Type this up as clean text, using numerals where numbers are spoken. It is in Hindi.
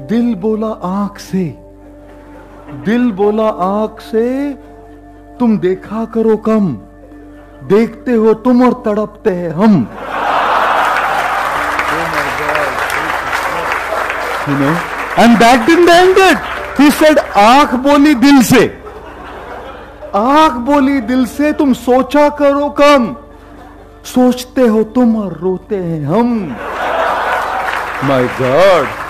दिल बोला आंख से, दिल बोला आंख से, तुम देखा करो कम, देखते हो तुम और तड़पते हैं हम। You know, and that didn't end it. He said, आंख बोली दिल से, आंख बोली दिल से, तुम सोचा करो कम, सोचते हो तुम और रोते हैं हम। My God.